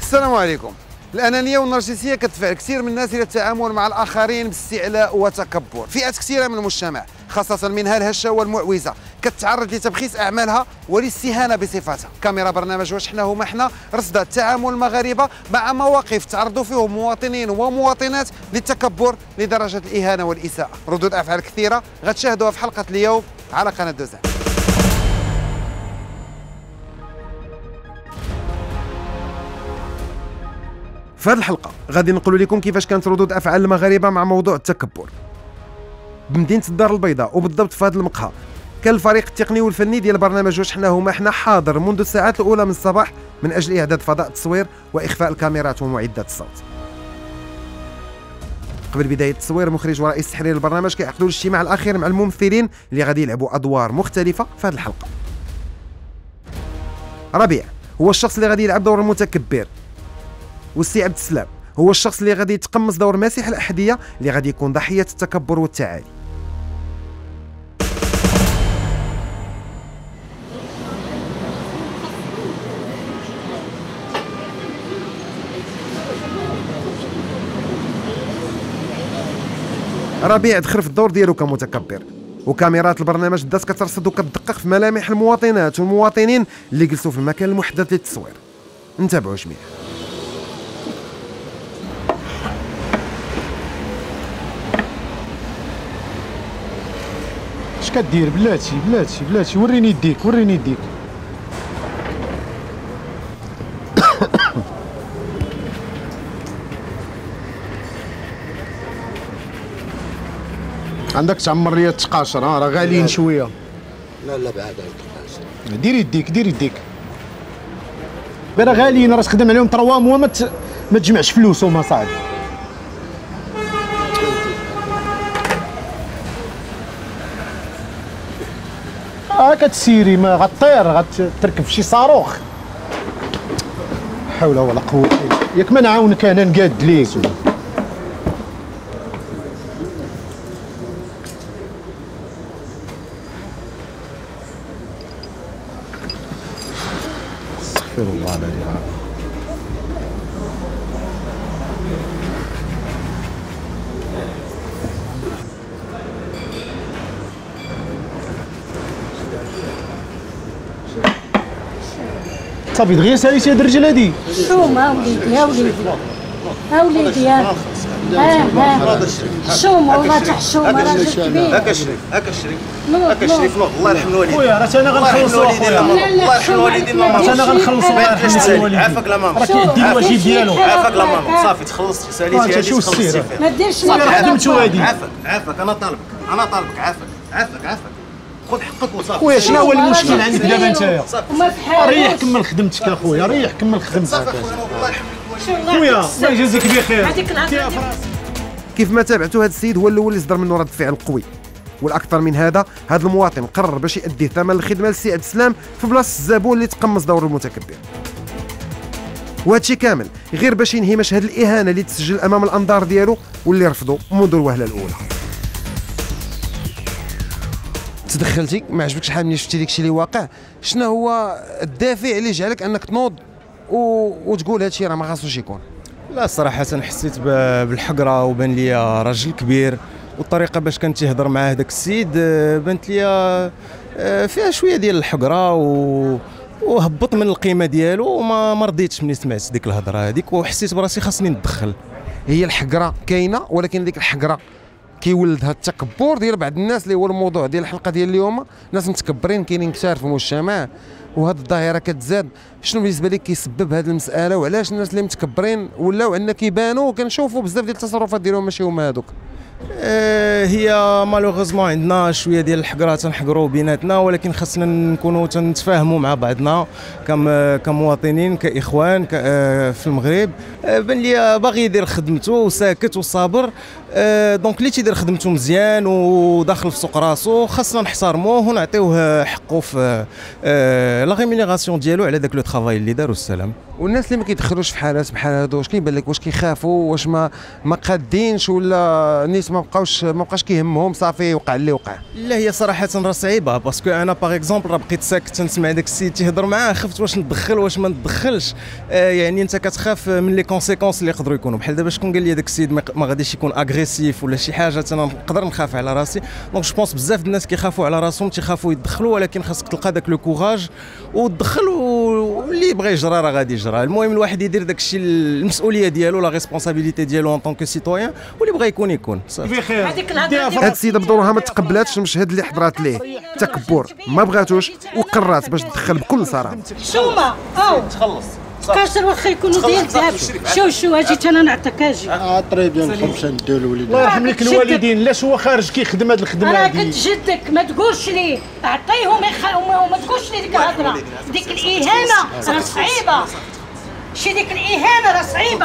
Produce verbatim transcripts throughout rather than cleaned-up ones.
السلام عليكم. الأنانية والنرجسية كتدفع كثير من الناس إلى التعامل مع الآخرين باستعلاء وتكبر. فئات كثيرة من المجتمع خاصة منها الهشة والمعوزة كتعرض لتبخيس أعمالها والاستهانة بصفاتها. كاميرا برنامج واش حنا هما حنا رصدت تعامل المغاربة مع مواقف تعرضوا فيهم مواطنين ومواطنات للتكبر لدرجة الإهانة والإساءة. ردود أفعال كثيرة غتشاهدوها في حلقة اليوم على قناة دوزان. في هذه الحلقة غادي نقول لكم كيفاش كانت ردود أفعال المغاربة مع موضوع التكبر بمدينة الدار البيضاء، وبالضبط في هذا المقهى. كان الفريق التقني والفني ديال برنامج واش حنا هما حنا حاضر منذ الساعات الأولى من الصباح من أجل إعداد فضاء التصوير وإخفاء الكاميرات ومعدات الصوت. قبل بداية التصوير مخرج ورئيس تحرير البرنامج كيعقدوا الاجتماع الأخير مع الممثلين اللي غادي يلعبوا أدوار مختلفة في هذه الحلقة. ربيع هو الشخص اللي غادي يلعب دور المتكبر، والسي عبد السلام هو الشخص اللي غادي يتقمص دور ماسح الأحذية اللي غادي يكون ضحية التكبر والتعالي. ربيع دخل في الدور ديالو كمتكبر، وكاميرات البرنامج دات كترصد وكتدقق في ملامح المواطنات والمواطنين اللي جلسوا في المكان المحدد للتصوير. نتابعوا جميع. اش كدير بلاتي بلاتي بلاتي وريني يديك وريني يديك. عندك تعمر ليا التقاشر، ها راه غاليين شويه. لا لا بعاد التقاشر. دير يديك دير يديك. راه غاليين، راه تخدم عليهم تروا موا ما ما تجمعش فلوسهم اصاحبي. ها كتسيري ما غطير غتركب في شي صاروخ. حول ولا قوه ياك ما نعاونك انا نقاد ليك. استغفر الله العظيم. صافي دغيا ساليتي هاد الرجل هادي. شومه وليدي ها وليدي ها وليدي ها ها ها شومه والله تحشومه راجل كبير. هاكا شريف هاكا شريف هاكا شريف نوض الله يرحم الوالدين. خويا راه انا غنخلصو خويا. الله يرحم الوالدين. انا غنخلصو الله يرحم الوالدين. عافاك لا ماما. راه كيدير الواجب ديالو. عافاك لا ماما. صافي تخلصتي ساليتي هادي تخلصتي فيها. ما ديرش صافي خدمتو هادي. عافاك عافاك انا طالبك انا طالبك عافاك عافاك عافاك خذ حقك وصافي. خويا شنو هو المشكل عندك دابا نتايا؟ وما في حالك. ريح كمل خدمتك اخويا، ريح كمل خدمتك. صافي الله يرحم الوالدين. خويا الله يجازيك بخير. هذيك الهضره كيف ما تابعتوا هذا السيد هو الاول اللي صدر منه رد فعل قوي، والاكثر من هذا هذا المواطن قرر باش يؤدي ثمن الخدمه للسي عبد السلام في بلاصه الزبون اللي تقمص دور المتكبر. وهادشي كامل غير باش ينهي مشهد الاهانه اللي تسجل امام الانظار ديالو واللي رفضوا منذ الوهله الاولى. تدخلتي ما عجبكش شحال ملي شفتي داكشي اللي واقع؟ شنو هو الدافع اللي جعلك انك تنوض و... وتقول هادشي راه ما خاصوش يكون؟ لا صراحة حسيت بالحقرة وبان لي راجل كبير، والطريقة باش كان تيهضر مع هذاك السيد بانت لي فيها شوية ديال الحقرة و وهبط من القيمة ديالو، وما ما رضيتش ملي سمعت ديك الهضرة هذيك، وحسيت براسي خاصني ندخل. هي الحقرة كاينة، ولكن ديك الحقرة كيولدها التكبر ديال بعض الناس اللي هو الموضوع ديال الحلقة ديال اليوم. ناس متكبرين كاينين كثار في المجتمع، وهذه الظاهره كتزاد. شنو بالنسبه لك كيسبب هذه المساله، وعلاش الناس اللي متكبرين ولاو عندنا كيبانوا وكنشوفوا بزاف ديال التصرفات ديالهم ماشي هما هذوك؟ آه هي مالوغوزمون عندنا شويه ديال الحقره تنحقروا بيناتنا، ولكن خاصنا نكونوا تنتفاهموا مع بعضنا كمواطنين كاخوان في المغرب. بان لي باغي يدير خدمته وساكت وصابر، دونك اللي تيدير خدمته مزيان وداخل في سوق راسو خاصنا نحترموه ونعطيوه حقه في لا ريمينيراسيون ديالو على داك لو طرافاي اللي دار والسلام. والناس اللي ما كيدخلوش في حالات بحال هادو واش كيبان لك واش كيخافوا واش ما ما قادينش ولا الناس ما بقاوش ما بقاش كيهمهم صافي وقع اللي وقع؟ لا هي صراحه راه صعيبه باسكو انا باغ اكزومبل راه بقيت ساكت تنسمع داك السيد تيهضر معاه خفت واش ندخل واش ما ندخلش. آه يعني انت كتخاف من لي كونسيكونس اللي يقدروا يكونوا بحال دابا شكون قال لي داك السيد ما غاديش يكون اغريسيف ولا شي حاجه انا نقدر نخاف على راسي. دونك جو بونس بزاف الناس كيخافوا على راسهم تيخافوا يدخلوا ولكن خاصك تلقى داك لو كوراج وتدخل واللي بغى يجرى راه غادي يجرى. المهم الواحد يدير داك الشيء المسؤوليه ديالو لا ريسبونسابيلتي ديالو ان طونك سيتويان واللي بغى يكون يكون صافي. بخير هاد السيده بدورها ما تقبلاتش المشهد اللي حضرات ليه تكبر ما بغاتوش وقررت باش تدخل بكل صراحه. شوما او تخلص كاشر واخا يكونوا ديال الذهب. شو شو اجيت انا نعطيك اجي اه طريب ديال الخمسه نديو الوليدين الله يرحم لك الوالدين. لاش هو خارج كيخدم هاد الخدمه راه هادي؟ كنت جدك ما تقولش لي عطيهم وما تقولش لي ديك الهضره. ديك الاهانه راه صعيبه. شي ديك الاهانه راه صعيبه.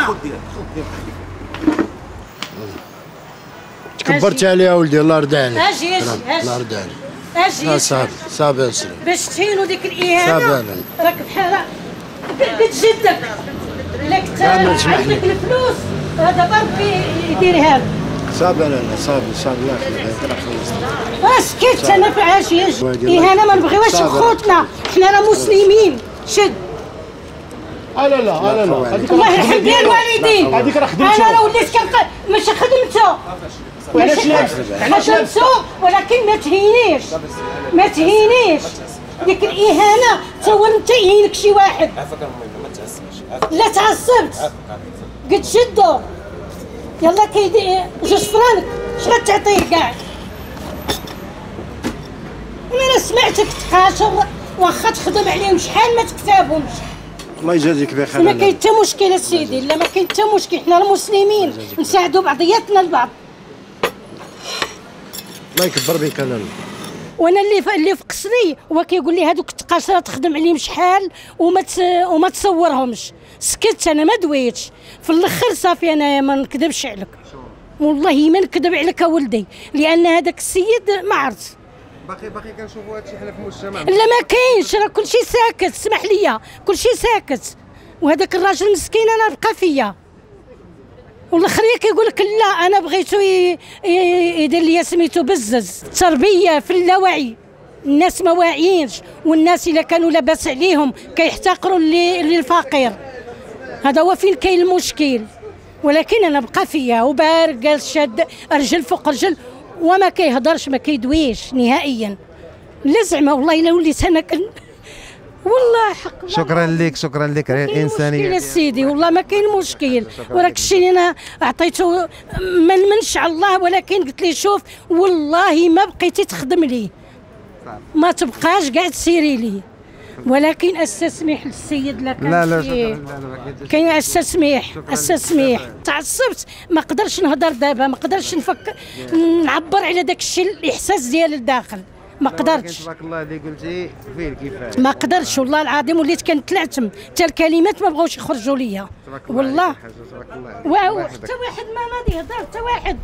تكبرتي عليها ولدي الله يرضى عليك. اجي اجي الله يرضى عليك. اجي صافي صافي اسري باش تهينوا ديك الاهانه صافي راك بحال بنت جدك. الا كنت عندك الفلوس هذا برك يديرها لك. صافي لا لا صافي صافي الله يخليك راه خلصت. اسكت انا في عاشي اهانه ما نبغيوهاش خوتنا حنا راه مسلمين. شد لا لا لا لا الله يرحم بها الوالدين. هذيك راه خدمته. انا راه وليت كنبقى ماشي خدمته وعلاش لابس علاش لابس خدمته ولكن ما تهينيش ما تهينيش. ديك الاهانه تا هو انت يهينك شي واحد. لا تعصبت قلت شدو يلا كيدي جوج فرانك اش غتعطيه كاع. انا سمعتك تقاشر واخا تخدم عليهم شحال ما تكتابهمش. الله يجازيك بخير. ما كاين حتى مشكل سيدي لا ما كاين حتى مشكل. حنا المسلمين نساعدوا بعضياتنا البعض. الله يكبر بك. انا وانا اللي اللي في قصري هو كيقول لي هذوك التقاشره تخدم عليهم شحال وما وما تصورهمش. سكت انا ما دويتش في الاخر صافي انا ما نكذبش عليك والله ما نكذب عليك ولدي لان هذاك السيد ما عرفت. باقي باقي كنشوفوا هادشي حنا في المجتمع. لا ما كاينش راه كلشي ساكت. اسمح لي كلشي ساكت وهذاك الراجل مسكين انا بقى فيا والاخريه كيقول لك لا انا بغيتو يدير لي سميتو بزز. تربيه في اللاوعي. الناس ما واعيينش والناس الا كانوا لاباس عليهم كيحتقروا اللي اللي الفقير. هذا هو فين كاين المشكل. ولكن انا بقى فيا وبارك جالس شاد رجل فوق رجل وما كيهضرش ما كيدويش نهائيا. لا زعما والله الا وليت انا كن والله حق. شكرا لك شكرا لك على الانسانيه. يا سيدي والله ما كاين مشكل وراك الشيء اللي انا عطيته ما نمنش على الله ولكن قلت لي شوف والله ما بقيتي تخدم لي ما تبقاش كاع تسيري لي ولكن استسمح للسيد لا كان لا لا شكرا. كاين استسمح استسمح. تعصبت ما قدرش نهضر دابا ما قدرش نفكر نعبر على داك الشيء الاحساس ديالي لداخل ما قدرتش. تبارك الله اللي قلتي فيه الكفايه. ما قدرتش والله العظيم وليت كنتلعثم حتى الكلمات ما بغاوش يخرجوا ليا والله. واو حتى واحد ما غادي يهضر حتى واحد.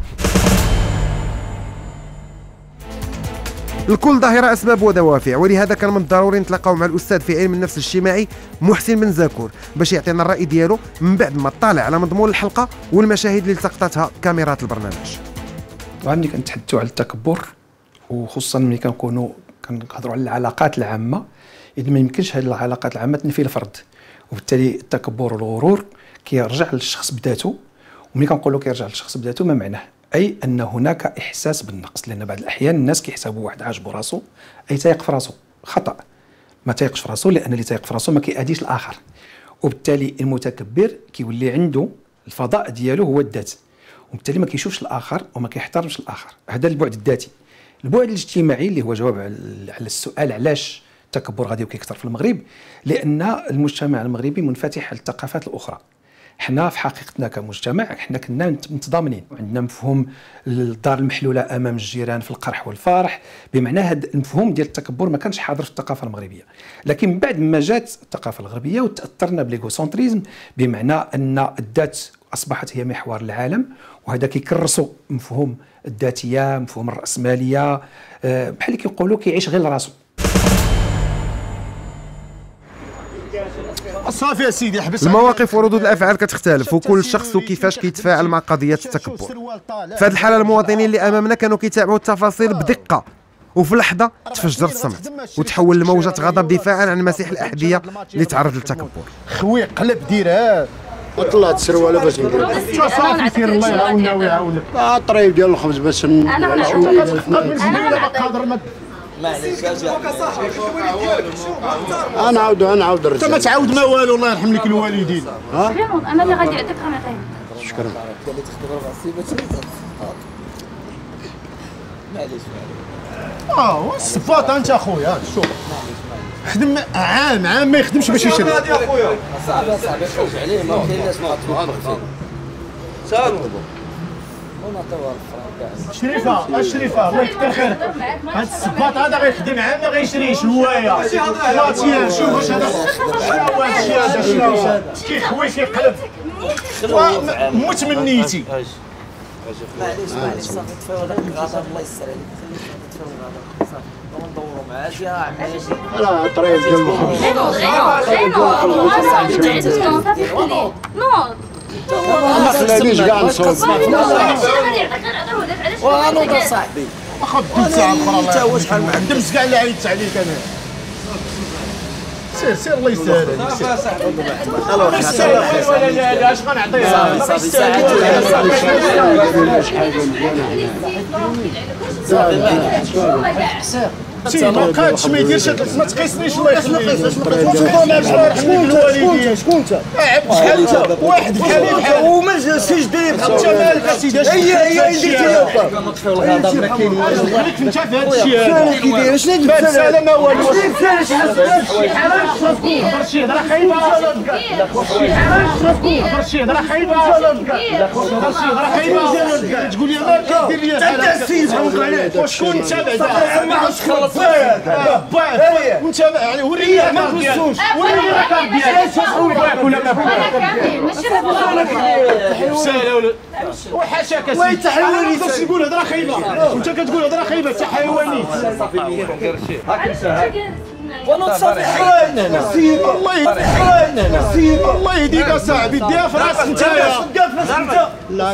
الكل ظاهرة أسباب ودوافع ولهذا كان من الضروري نتلاقاو مع الأستاذ في علم النفس الاجتماعي محسن بن زاكور باش يعطينا الرأي ديالو من بعد ما اطلع على مضمون الحلقة والمشاهد اللي التقطتها كاميرات البرنامج. طبعا ملي كنتحدثوا على التكبر وخصوصا ملي كنكونوا كنهضروا على العلاقات العامة إذا ما يمكنش هذه العلاقات العامة تنفي الفرد وبالتالي التكبر والغرور كيرجع للشخص بذاته. وملي كنقولوا كيرجع للشخص بذاته ما معناه؟ اي ان هناك احساس بالنقص لان بعض الاحيان الناس كيحسبوا واحد عاجبو راسو اي تايق في راسو. خطا. ما تايقش في راسو لان اللي تايق في راسو ما كيأديش الاخر وبالتالي المتكبر كيولي عنده الفضاء ديالو هو الذات وبالتالي ما كيشوفش الاخر وما كيحترمش الاخر. هذا البعد الذاتي. البعد الاجتماعي اللي هو جواب على السؤال علاش التكبر غادي وكيكثر في المغرب لان المجتمع المغربي منفتح على الثقافات الاخرى. حنا في حقيقتنا كمجتمع حنا كنا متضامنين وعندنا مفهوم الدار المحلوله امام الجيران في القرح والفرح بمعنى هذا المفهوم ديال التكبر ما كانش حاضر في الثقافه المغربيه. لكن بعد ما جات الثقافه الغربيه وتاثرنا بالايغوسنتريزم بمعنى ان الذات اصبحت هي محور العالم وهذا كيكرسوا مفهوم الذاتيه مفهوم الراسماليه بحال اللي كيقولوا كيعيش غير لراسو. صافي يا سيدي حبس. المواقف وردود الافعال كتختلف وكل شخص وكيفاش كيتفاعل مع قضيه التكبر. في هذه الحاله المواطنين اللي امامنا كانوا كيتابعوا التفاصيل بدقه، وفي لحظه تفجر الصمت وتحول لموجه غضب دفاعا عن مسيح الاحذيه اللي تعرض للتكبر. خويا قلب ديرها طلعت السروالة باش ندير صافي سير الله يعاوننا ويعاونك. اه الطريف ديال الخبز باش انا نعاود انا نعاود انت ما تعاود ما والو الله يرحم لك الوالدين. ها انا اللي غادي نعطيك غنعطيك. شكرا. اه الصفاط انت اخويا شوف خدم عام عام ما يخدمش باش يشري. هادي اخويا صاحبي صاحبي خوف عليه ما كاين ناس ما تفكر فيه. سالو شريفه الشريفه الله يكثر خيرك. هاد الصباط هذا غيخدم عام ما غيشريش هوايا. فاتيان شوف واش هذا شنو هو هادشي هذا شنو كيخوي كيقلب موت من نيتي. معليش معليش صافي تفاول غضب الله يسر عليك تفاول غضب صافي ندوروا معاه يا عمي. لا الطريف ديال الخبز ما خلانيش كاع نصوت. وانا صاحبي واخا بديت ساعه اخرى انت هو شحال ما عندمش كاع اللي عيطت عليك انا. سير سير الله يسهل عليك. سير اش غنعطيها صافي ساعات سير ما بقاتش ما يديرش ما تقيسنيش الله يخليك. شكون شكون انت؟ شحال انت؟ واحد بحالي بحال وما جاش داير بحال انت مالك اسيدي. هي هي درتي نطفيو الغضب ما كاين خليك انت في هذا الشيء هذا كيداير شنو هاد الساله ما والو. شي حاجه شي هضره خايبه شي حاجه شي هضره خايبه شي هضره خايبه تقول لي ما كدير لي بحال هكا. انت السيد حوق عليك وشكون انت بعدا ما عرفتش خلص وانت يعني وريني ما نبصوش وريني الكار ديالك باك ولا ما باك وحاشاك اسيدي. انا ما نقدرش نقول هضره خايبه وانت كتقول هضره خايبه حتى حيوانيت. وانا صافي حراين هنا الله يهديك حراين هنا الله يهديك اصاحبي ديها في راسك انت لا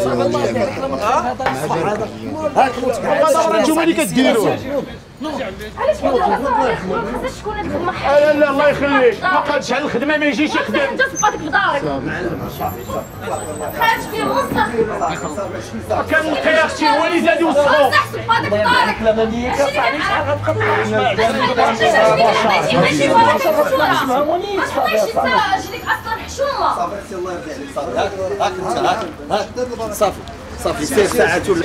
هاك نتوما اللي كديروا. علاش خاصك شكون يخدم لا لا الله يخليك ما قادش على الخدمه ما يجيش يخدم. انت صباتك في دارك خارج فيه وسخ كنلقى يا اختي هو اللي زاد يوسخو. صح صباتك في دارك لا مليك صاحبي شحال غتقطع ماشي ماشي ولا حشومه ما تقطعيش انت رجليك اصلا حشومه. صافي الله يرضي عليك صافي هاك هاك انت هاك هاك صافي صافي سير ساعات ولا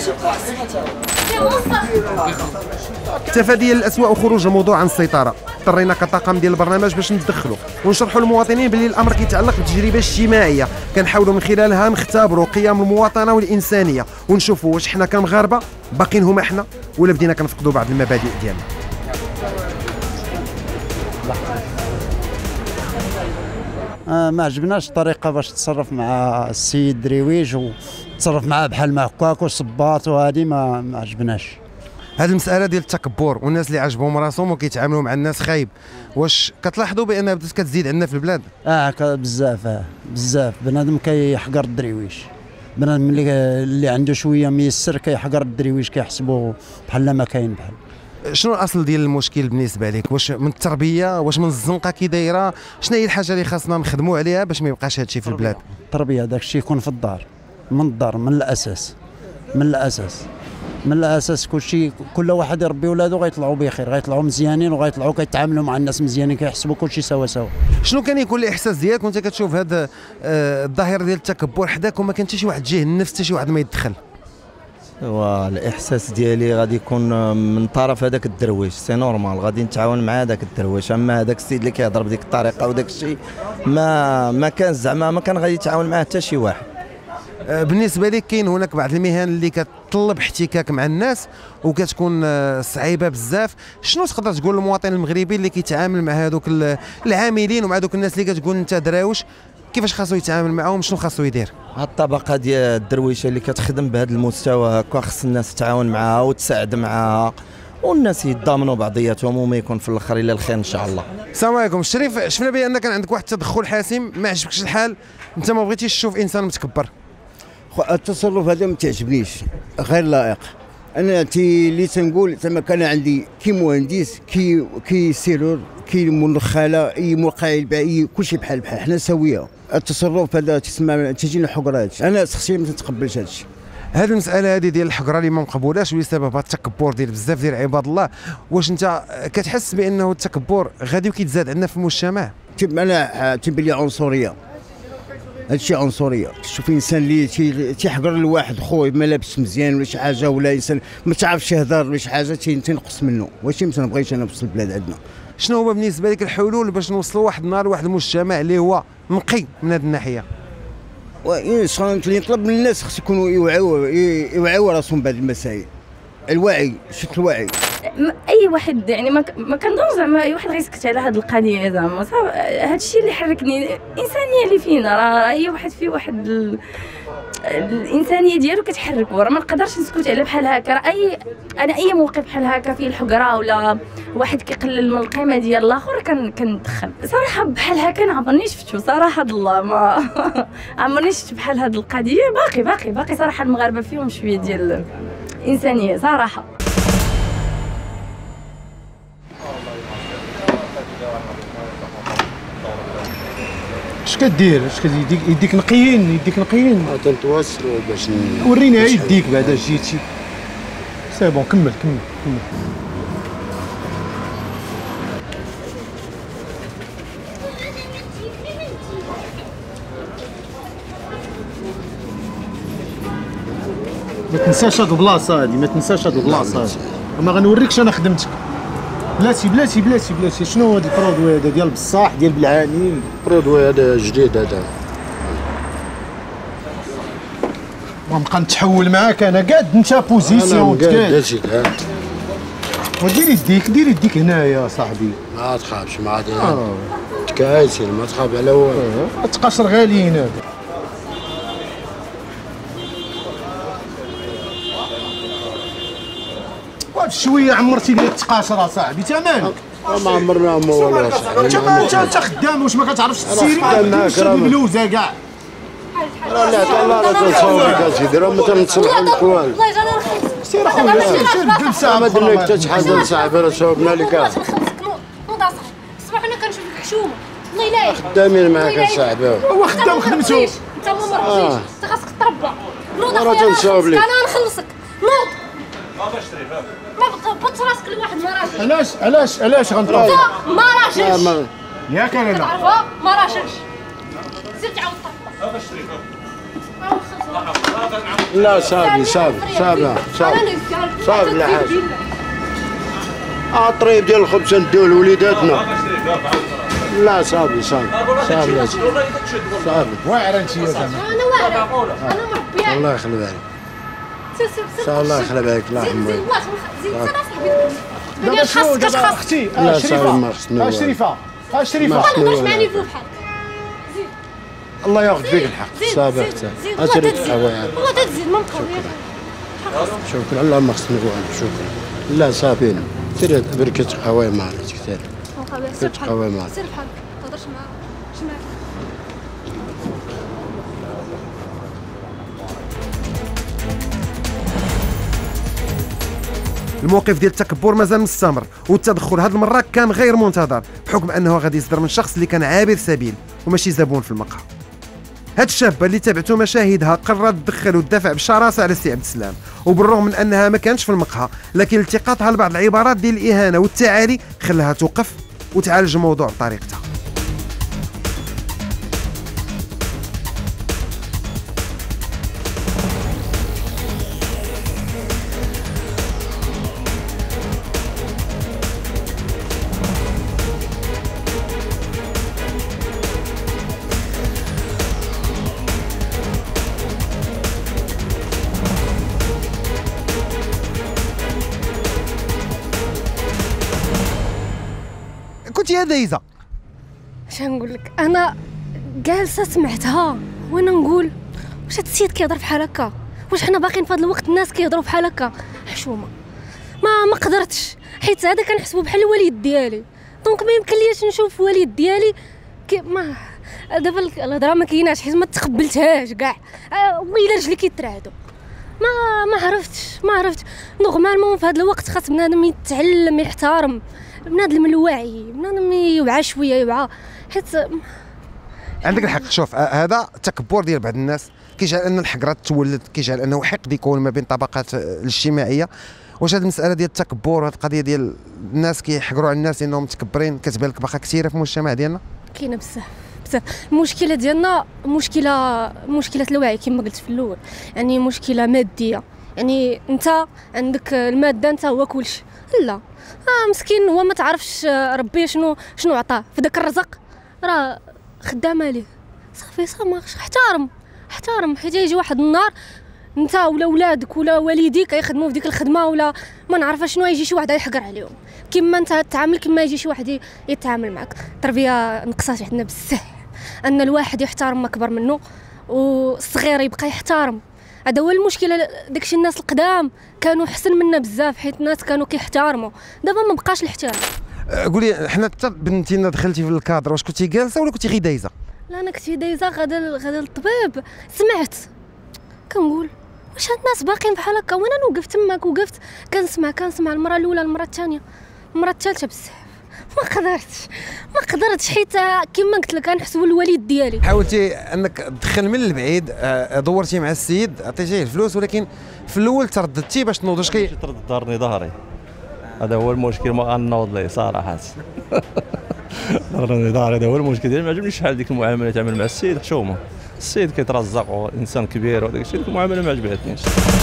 تفاديا للاسواء وخروج الموضوع عن السيطره، اضطرينا كطاقم ديال البرنامج باش ندخلوا ونشرحوا للمواطنين بلي الامر كيتعلق بتجربه اجتماعيه كنحاولوا من خلالها نختبروا قيم المواطنه والانسانيه ونشوفوا واش حنا كمغاربه باقيين هما حنا ولا بدينا كنفقدوا بعض المبادئ ديالنا. آه ما عجبناش الطريقه باش تصرف مع السيد درويش وتصرف معاه بحال ما هكاك وصباط وهذه ما ما عجبناش. هذه المساله ديال التكبر والناس اللي عجبهم راسهم وكيتعاملوا مع الناس خايب، واش كتلاحظوا بان بدات كتزيد عندنا في البلاد؟ اه بزاف اه بزاف بنادم كيحقر الدرويش، بنادم اللي اللي عنده شويه ميسر كيحقر الدرويش كيحسبوا بحال ما كاين بحال. شنو الاصل ديال المشكل بالنسبه لك؟ واش من التربيه؟ واش من الزنقه كي دايره؟ شنو هي الحاجه اللي خاصنا نخدموا عليها باش ما يبقاش هذا الشيء في البلاد؟ التربيه داك الشيء يكون في الدار، من الدار من الاساس من الاساس من الاساس كل شيء كل واحد يربي ولادو غيطلعوا بخير، غيطلعوا مزيانين وغيطلعوا كيتعاملوا مع الناس مزيانين كيحسبوا كل شيء سوا سوا. شنو كان يكون الاحساس ديالك وانت كتشوف هذا آه الظاهره ديال التكبر حداك وما كان حتى شي واحد جيه النفس حتى شي واحد ما يدخل؟ والاحساس ديالي غادي يكون من طرف هذاك الدرويش، سي نورمال غادي نتعاون مع هذاك الدرويش، اما هذاك السيد اللي كيهضر بديك الطريقه وداك الشيء ما ما كان زعما ما كان غادي يتعاون معاه حتى شي واحد. بالنسبه لك كاين هناك بعض المهن اللي كتطلب احتكاك مع الناس وكتكون صعيبه بزاف، شنو تقدر تقول للمواطن المغربي اللي كيتعامل مع هذوك العاملين ومع هذوك الناس اللي كتقول انت دراوش كيفاش خاصو يتعامل معاهم؟ شنو خاصو يدير؟ هاد الطبقه ديال الدرويشه اللي كتخدم بهذا المستوى هكا خص الناس تتعاون معها وتساعد معها والناس يتضامنوا بعضياتهم وما يكون في الاخر الا الخير ان شاء الله. السلام عليكم. شريف، شفنا بان كان عندك واحد التدخل حاسم، ما عجبكش الحال، انت ما بغيتيش تشوف انسان متكبر. التصرف هذا ما تعجبنيش، غير لائق. انا تي اللي تنقول زعما كان عندي كي مهندس كي كي سيرور كي منخله اي موقع البيعي كلشي بحال بحال، حنا سويه. التصرف هذا تسمى تجينا حقرات، انا شخصيا ما تتقبلش هذا الشيء. هذه المساله هذه ديال الحقره اللي ما مقبولاش واللي سببها التكبر ديال بزاف ديال عباد الله، واش انت كتحس بانه التكبر غادي وكيتزاد عندنا في المجتمع؟ انا تيبان لي عنصريه، هادشي عنصريه. تشوف انسان اللي تيحقر لواحد خويا ما لابس مزيان ولا شي حاجه، ولا انسان ما تعرفش يهضر ولا شي حاجه تنقص منه، واش ما تنبغيش انا في البلاد عندنا. شنو هو بالنسبه لك الحلول باش نوصلوا واحد النهار لواحد المجتمع اللي هو نقي من هذه الناحيه؟ اللي نطلب من الناس خص يكونوا يوعوا يوعوا راسهم بهذه المسائل. الوعي، شفت الوعي. اي واحد يعني ما ما كنظن زعما اي واحد غيسكت على هذه القضيه، زعما هذا الشيء اللي حركني الانسانيه اللي فينا، راه اي واحد فيه واحد ال... الانسانيه ديالو كتحركو، راه ما نقدرش نسكت على بحال هكا. راه اي انا اي موقف بحال هكا فيه الحقره ولا واحد كيقلل من القيمه ديال الاخر كندخل صراحه. بحال هكا ما عمرني شفتو صراحه الله، ما عمرني شفت بحال هذه القضيه. باقي باقي باقي صراحه المغاربه فيهم شويه ديال الانسانيه صراحه. اش كدير؟ اش كدير؟ يديك يديك نقيين، يديك نقيين. تنتواصلوا باش ورينا يديك بعدا جيتي. سي بون، كمل كمل كمل. ما تنساش هاد البلاصه هادي، ما تنساش هاد البلاصه هادي. ما غنوريكش انا خدمتك. بلاتي بلاتي بلاتي بلاتي شنو هاد البرودوي هذا ديال بصاح ديال بالعاني؟ البرودوي هذا جديد هذا. غنبقى نتحول معاك انا قاد انت بوزيسيون قاد هادشي قاد. ودير يديك دير يديك هنايا صاحبي. ما تخافش ما عاد تكايسر، ما تخاف على والو. تقاشر غاليين هذا. واحد شويه عمرتي لي التقاشر اصاحبي تمام. ما عمرنا ما والو. انت انت خدام واش ما كتعرفش تسيري؟ شاد البلوزه كاع. راه لا حتى الله راه تنصاوبك اسيدي، راه ما تنصلحوا لك والو. والله انا رخيص. سير خويا سير بدل ساعه. ما درنا حتى شي حاجه صاحبي، راه صاوبنا لك. نوض اصاحبي الصباح انا كنشوفك حشومه الله يلايك. خدامين معاك اصاحبي. هو خدام خدمته. انت ما مرضيش، انت خاصك تربى. نوض راه تنصاوب لك. انا نخلصك. نوض. بابا شريف ما تبطش راسك لواحد ما راجلش. علاش علاش علاش غنطلع؟ ما راجلش. ياك انا لا. تعرفها ما راجلش. زيد تعاود طبق. بابا شريف لا صافي صافي صافي صافي صافي لا حاجه. اه الطريب ديال الخبز نديو لوليداتنا. لا صافي صافي صافي صافي. واعره انت يا زعما. انا واعره انا مربيه. الله يخلي بالك. سير سير سير. الله يخلي بالك الله زيد يحميك. زيد زيد زيد اصاحبي. دابا شنو دابا اختي؟ اه شريفه اه شريفه اه شريفه. ما نهضرش مع نيفو بحالك. زيد. الله ياخذ فيك الحق. صافي اختي. اشري القهوه. والله تزيد ما مقوي. شكرا الله ما خصني نقول شكرا. لا صافي سير بركة قهوه معنا كثير. سير قهوه معنا. سير بحالك ما تهضرش معاه. اش معاك؟ الموقف ديال التكبر مازال مستمر، والتدخل هذه المره كان غير منتظر بحكم انه غادي يصدر من شخص اللي كان عابر سبيل وماشي زبون في المقهى. هاد الشابه اللي تابعتوا مشاهدها قررت تدخل وتدافع بشراسه على السي عبد السلام، وبالرغم من انها ما كانتش في المقهى لكن التقاطها لبعض العبارات ديال الاهانه والتعالي خلاها توقف وتعالج الموضوع بطريقتها. كنت يا دايزه اش نقول لك، انا جالسه سمعتها وانا نقول واش هاد السيد كيهضر بحال هكا؟ واش حنا باقيين في هذا الوقت الناس كيهضروا بحال هكا؟ حشومه. ما ما ما قدرتش، حيت هذا كنحسبو بحال الوالد ديالي، دونك ما يمكن ليش نشوف الوالد ديالي كي ما دابا الهضره ما كايناش حيت ما تقبلتهاش كاع. ويلا رجلي كيترعدوا، ما ما عرفتش ما عرفتش نورمالمون في هذا الوقت خاص بنادم يتعلم يحترم، بنادم الواعي، بنادم يوعى شويه يوعى، حيت عندك الحق. شوف هذا التكبر ديال بعض الناس كيجعل ان الحقره تولد، كيجعل انه حقد يكون ما بين الطبقات الاجتماعيه. واش هذه المساله ديال التكبر وهذه القضيه ديال الناس كيحقروا على الناس انهم متكبرين كتبان لك باقا كثيره في المجتمع ديالنا؟ كاينه بزاف بزاف. المشكله ديالنا مشكله مشكله الوعي كما قلت في الاول، يعني مشكله ماديه، يعني انت عندك الماده انت هو كلشي. لا آه مسكين هو ما تعرفش ربي شنو شنو عطاه في داك الرزق، راه خدامه ليه صافي صافي. احترم احترم، حيت يجي واحد النهار انت ولا ولادك ولا والديك يخدموا في ديك الخدمه ولا ما نعرف شنو، يجي شي واحد يحقر عليهم. كما انت تعامل كما يجي شي واحد يتعامل معك. التربيه نقصات عندنا بزاف، ان الواحد يحترم اكبر منه والصغير يبقى يحترم. هذا هو المشكله. داكشي الناس القدام كانوا احسن منا بزاف، حيت الناس كانوا كيحترموا، دابا ما بقاش الاحترام. قولي حنا حتى بنتينا دخلتي في الكادر، واش كنتي جالسه ولا كنتي غير دايزه؟ لا انا كنت دايزه غادا غادا للطبيب. سمعت كنقول واش هاد الناس باقيين بحال هكا، وانا وقفت تماك وقفت كنسمع كنسمع المره الاولى المره الثانيه المره الثالثه بزاف ما قدرتش ما قدرتش حيت كما قلت لك كنحسبوا الوالد ديالي. حاولتي انك تدخل من البعيد، دورتي مع السيد عطيتيه الفلوس، ولكن في الاول ترددتي باش تنوض. واش كي ترددني ظهري، هذا هو المشكل، ما غنوض ليه صراحه. ضرني ظهري، هذا هو المشكل ديالي. ما عجبنيش شحال ديك المعامله اللي تعمل مع السيد. حشومه، السيد كيترزق وانسان كبير وداك الشيء، ديك المعامله ما عجبتنيش.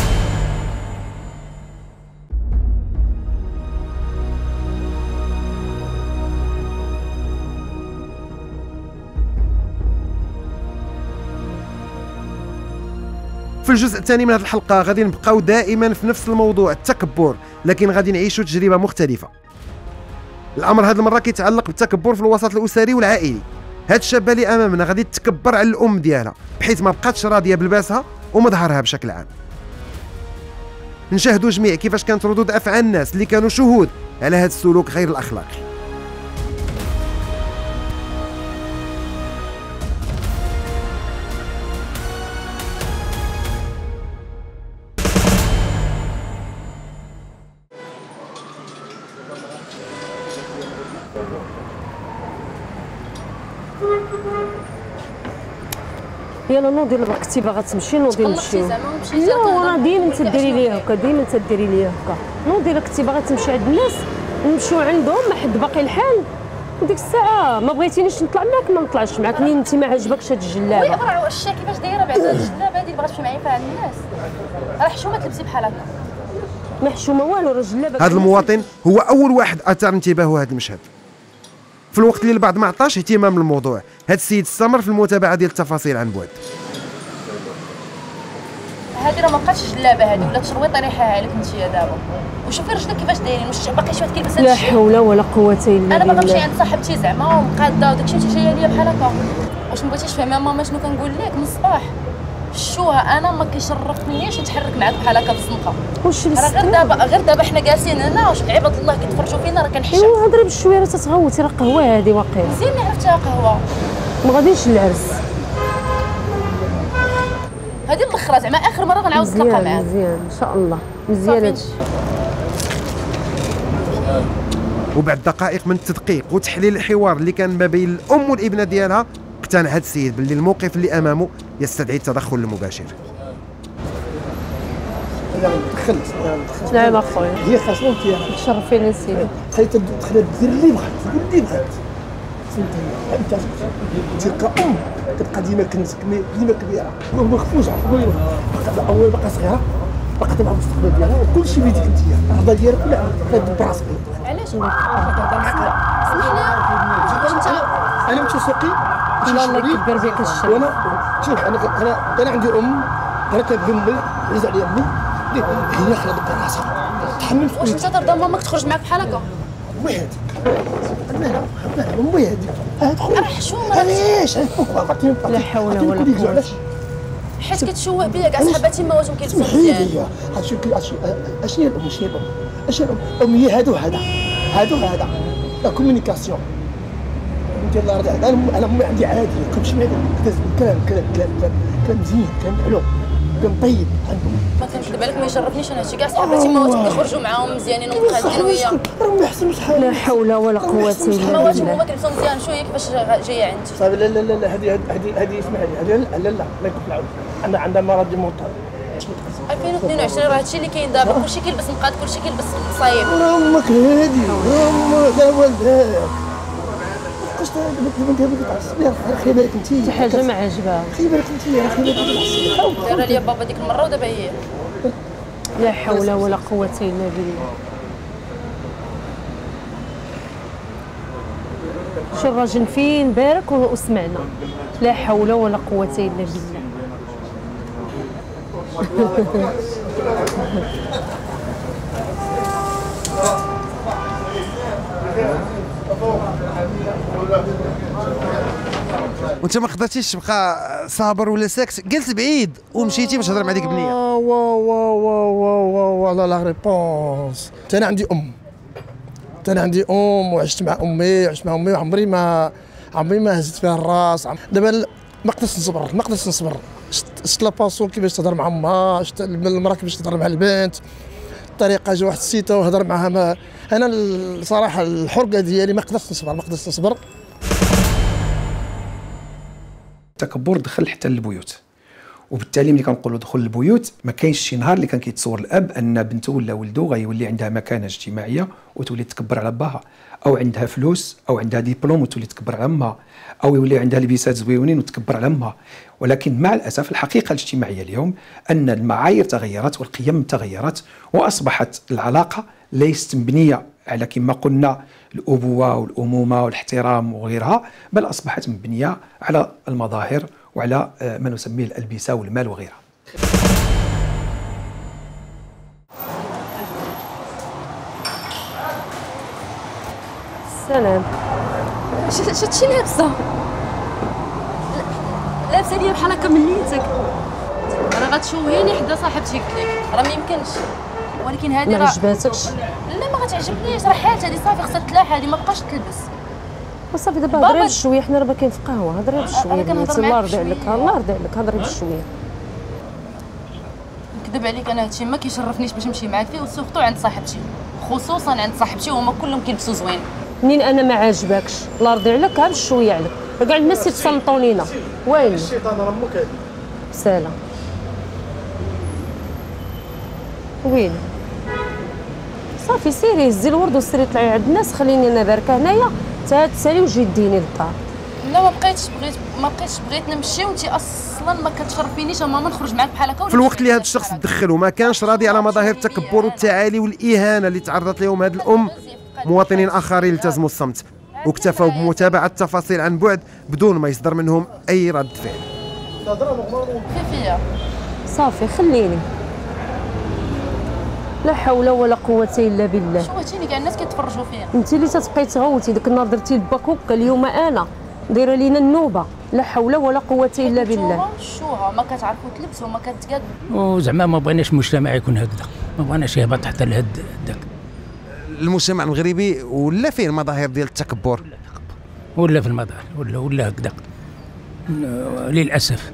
في الجزء الثاني من هذه الحلقه غادي نبقاو دائما في نفس الموضوع التكبر، لكن غادي نعيشوا تجربه مختلفه. الامر هذه المره كيتعلق بالتكبر في الوسط الاسري والعائلي. هاد الشابه اللي امامنا غادي تتكبر على الام ديالها بحيث ما بقاتش راضيه بلباسها ومظهرها بشكل عام. نشاهدوا جميع كيفاش كانت ردود افعال الناس اللي كانوا شهود على هذا السلوك غير الاخلاقي. يلا نوضي لبقتي باغا تمشي نوضي نمشيو. لا راه ديما تديري ليا هكا، ديما تديري ليا هكا. نوضي لك كنتي باغا تمشي عند الناس نمشيو عندهم، ما حد باقي الحال. وديك الساعه ما بغيتينيش نطلع معاك ما نطلعش معاك. منين انت ما عجبكش هاد الجلابه؟ وي راه واش كيفاش دايره بعد هاد الجلابه هادي بغات تمشي معايا فيها الناس؟ راه حشومه تلبسي بحال هكا. ما حشومه والو، راه الجلابه. هذا المواطن هو اول واحد اثار انتباهه هذا المشهد، في الوقت اللي البعض ما عطاش اهتمام للموضوع. هذا السيد استمر في المتابعه ديال التفاصيل عن بعد. هذه راه ما بقاتش جلابه، هذه ولات شرويطه ريحها لك انت دابا. وشوفي رجلك كيفاش دايرين، واش باقي شي واحد كيلبس هادشي؟ لا حول ولا قوه الا بالله. انا باغا نمشي عند صاحبتي زعما ومقاده وداكشي انت جايه ليا بحال هكا. واش ما بغيتيش تفهمي ماما شنو كنقول لك من الصباح؟ شوها انا ما كيشرفنيش نتحرك معاك بحال هكا في الزنقه. واش راه غير دابا غير دابا حنا جالسين هنا واش عباد الله كيتفرجوا فينا راه كنحشم. ايوا هضري بشويه راه تتغوتي، راه قهوه هذه واقيلا. مزيان اللي عرفتها قهوه. ما غاديش للعرس. هذه الاخرى زعما اخر مره غنعاود نتلاقى معاك. مزيان ان شاء الله، مزيان هادشي. وبعد دقائق من التدقيق وتحليل الحوار اللي كان ما بين الام والابنه ديالها، اقتنع هذا السيد باللي الموقف اللي امامه يستدعي التدخل المباشر. لا دخلت دخلت لا لا خويا هي خاصه انت تشرفيني سيدي. خليت تدخل دير اللي بغات تقول اللي بغات. انت تلقى ام كتبقى ديما كنسكني ديما كبيره ما خفوش عفوا اول باقا صغيره باقا تبع المستقبل ديالها وكل شيء بيديك انت الرضا ديالك كلها كتدب براسك. علاش انا متسوقي لا الله يكبر بك الشر. وانا شوف انا انا انا عندي ام انا كنبغي امي عزيز عليا امي هي خلات براسها تحمل. واش انت ترضى ماماك تخرج معاك بحال هكا؟ امي هذيك امي هذيك راه حشومه. علاش لا حول ولا قوه. حيت كتشوه بيا كاع صحاباتي ما واجهم كيلبسوا مزيان. هادشي اشنو هي الام؟ شنو هي الام؟ اش الاميه هادو هذا هادو هذا لا كومونيكاسيون ندير الارض هذا انا امي عندي عاديه كنمشي معاك كتهز بالكلام كلام كلام كلام كلام مزيان كلام حلو كلام طيب عندهم. ما كنكذب عليك ما يشرفنيش انا هادشي كاع صحاباتي ما كيخرجوا معاهم مزيانين ومتخادين ويا راه ما يحسنوش حالهم. لا حول ولا قوه الا بالله. واش هما كيلبسوا مزيان شويه كيفاش جايه عندي. صافي لا لا لا هذه هذه هذه اسمح لي هذه لا لا لا ما يكون العود عندها عندها مرض دي مونطال. ألفين واثنين وعشرين راه هادشي اللي كاين دابا كلشي كيلبس مقاد كلشي كيلبس صايب. راه امك هادي راه امك لا والداك بقاش دابا دابا كتعصبي راه خلي بالك انت شي حاجه ما عجبها خلي بالك انت راه خلي بالك كتعصبي دار ليا بابا ديك المره ودابا هي. لا حول ولا قوه الا بالله. شو الراجل فين بارك وسمعنا لا حول ولا قوه الا بالله. وانت ما قدرتيش تبقى صابر ولا ساكت قلت بعيد ومشيتي باش تهضر مع ديك البنيه. وا وا وا وا وا لا لا ريبونس. انا عندي ام انا عندي ام وعشت مع امي عشت مع امي وعمري ما عمري ما هزت فيها الراس. دابا ما قدرتش نصبر ما قدرتش نصبر. شفت لا باسون كيفاش تهضر مع امها شفت المراه كيفاش تهضر مع البنت الطريقه جا واحد السيته وهضر معها ما انا الصراحه الحرقه ديالي ما قدرتش نصبر ما قدرتش نصبر. التكبر دخل حتى للبيوت وبالتالي ملي كنقولوا دخول البيوت ما كاينش شي نهار اللي كان كيتصور الاب ان بنته ولا ولده غيولي عندها مكانه اجتماعيه وتولي تكبر على باها او عندها فلوس او عندها ديبلوم وتولي تكبر على امها او يولي عندها لبسات زويونين وتكبر على امها. ولكن مع الاسف الحقيقه الاجتماعيه اليوم ان المعايير تغيرت والقيم تغيرت واصبحت العلاقه ليست مبنيه على كما قلنا الابوه والامومه والاحترام وغيرها بل اصبحت مبنيه على المظاهر وعلى ما نسميه الالبسه والمال وغيرها. سلام. شتي لابسه لابسه ليا بحال هكا من ليتك راه غتشوهيني حدا صاحبتي قلت لك راه ما يمكنش ولكن هذه ما راه عجباتكش. لا ما غتعجبنيش راه حالت هذه صافي خصها تلاح هذه ما بقاش تلبس. وصافي دابا هضري بشويه حنا راه باقيين في قهوه هضري بشويه بنتي الله يرضي عليك الله يرضي عليك هضري بشويه. نكذب عليك انا هادشي ما كيشرفنيش باش نمشي معاك فيه وسورتو عند صاحبتي خصوصا عند صاحبتي وهما كلهم كيلبسوا زوين. منين انا ما عاجبكش الله يرضي عليك ها بشويه عليك كاع الناس تيتصنطوا لينا وين الشيطان راه امك هادي سالا وين صافي سيري هزي الورد وسيري طلعي عند الناس خليني انا باركه هنايا حتى تسالي وجي ديني للدار. لا ما بقيتش بغيت ما بقيتش بغيت نمشي وانت اصلا ما كتشرفينيش ماما نخرج معاك بحال هكا. في الوقت اللي هذا الشخص تدخل وما كانش راضي على مظاهر التكبر والتعالي والاهانه اللي تعرضت لهم هذه الام مواطنين اخرين التزموا الصمت واكتفوا بمتابعه التفاصيل عن بعد بدون ما يصدر منهم اي رد فعل. كيفيه صافي خليني لا حول ولا قوه الا بالله. شوهتيني كاع الناس كيتفرجوا فيا. انت اللي تتبقاي تغوتي ديك النهار درتي لباك هكا اليوم انا دايره لينا النوبه لا حول ولا قوه الا بالله. شوها ما كتعرفوا تلبسوا ما كتقادوا وزعما ما بغيناش المجتمع يكون هكذا ما بغيناش يهبط حتى لهاد داك. المجتمع المغربي ولا فيه المظاهر ديال التكبر ولا في المظاهر ولا ولا هكذا للاسف.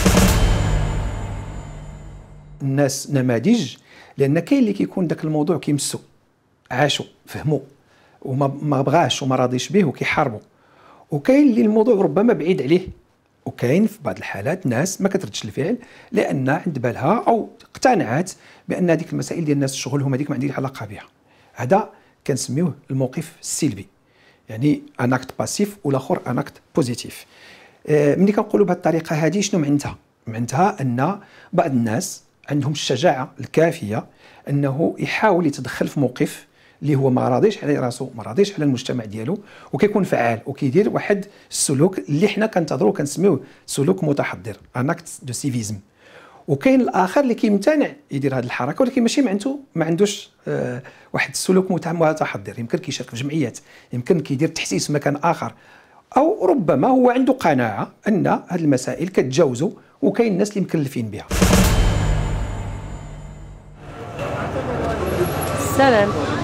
الناس نماذج لان كاين اللي كيكون داك الموضوع كيمسو عاشوا فهموا وما ما بغاش وما راضيش به وكيحاربوا وكاين اللي الموضوع ربما بعيد عليه وكاين في بعض الحالات ناس ما كتردش الفعل لان عند بالها او اقتنعت بان هذيك المسائل ديال الناس شغلهم هذيك ما عندي علاقه بها. هذا كنسميوه الموقف السلبي يعني ان اكت باسيف والاخر ان اكت بوزيتيف. آه ملي كنقولوا بهذه الطريقه هذه شنو معناتها؟ معناتها ان بعض الناس عندهم الشجاعه الكافيه انه يحاول يتدخل في موقف اللي هو ما راضيش على راسو ما راضيش على المجتمع ديالو وكيكون فعال وكيدير واحد السلوك اللي حنا كنتظروا كنسميوه سلوك متحضر ان اكت دو سيفيزم. وكاين الاخر اللي كيمتنع يدير هذه الحركه ولكن ماشي معناتو ما عندوش آه واحد السلوك متحضر يمكن كيشارك في جمعيات يمكن كيدير تحسيس في مكان اخر او ربما هو عنده قناعه ان هذه المسائل كتجاوزه وكاين الناس اللي مكلفين بها. السلام.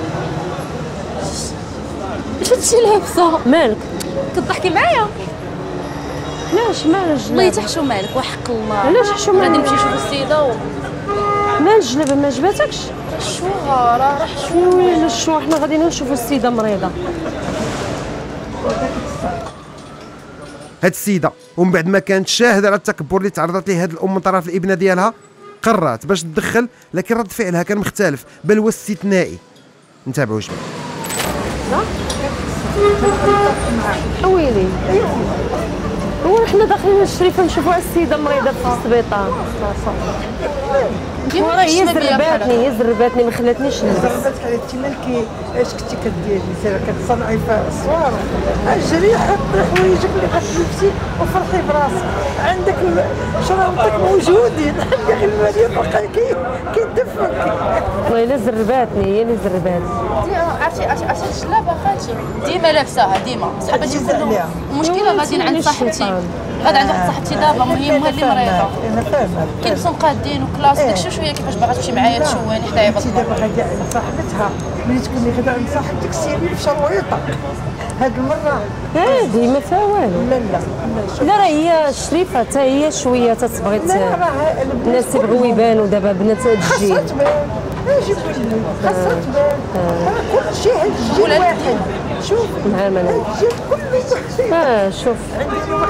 اش هادشي لابسه؟ مالك؟ كتضحكي معايا؟ علاش مالك والله الجلابه؟ تحشو مالك وحق الله. علاش حشو مالك؟ غادي نمشي نشوف السيده و مال الجلابه ما عجباتكش؟ شوها راه راه شو ويلي شو حنا غاديين نشوفوا السيده مريضه. هاد السيده ومن بعد ما كانت شاهده على التكبر اللي تعرضت ليه هاد الام من طرف الابنه ديالها قررت باش تدخل، لكن رد فعلها كان مختلف بل هو استثنائي. نتابعوا جميع. ويلي هو حنا داخلين للشريفه نشوفوا السيده مريضه في السبيطار. وراه هي زرباتني هي زرباتني ما خلاتنيش نلبس. زرباتك على انت مالكي اش كنتي كديري سير كتصنعي في الصوار اجري حطي حوايجك اللي غتلبسي وفرحي براسك. عندك شراوطك موجودين، عندك الماليه بقى كيدفك. والله زرباتني هي اللي زرباتني. عرفتي عرفتي الجلابه خالتي ديما لابساها ديما صحاباتي كلهم. المشكله غاديين عند صاحبتي غادي عند واحد صاحبتي دابا مهمه اللي مريضه. انا فاهمه كيلبسوا مقادين وكلاس داكشي شويه كيفاش باغا تمشي معايا تشواني حدايا انت دابا غادي عند صاحبتها ملي تكوني غدا عند صاحبتك سيري بشرويطه. هاد المره هادي ما فيها والو. لا لا لا راه هي الشريفه حتى هي شويه تتبغي الناس يبغيو يبانوا دابا بنات هاد الجيل. خاصها تبان اجي بلي خاصها تبان. كل شيء هاد الجيل واحد. شوف مع من هاد الجيل كله اه شوف عندي واحد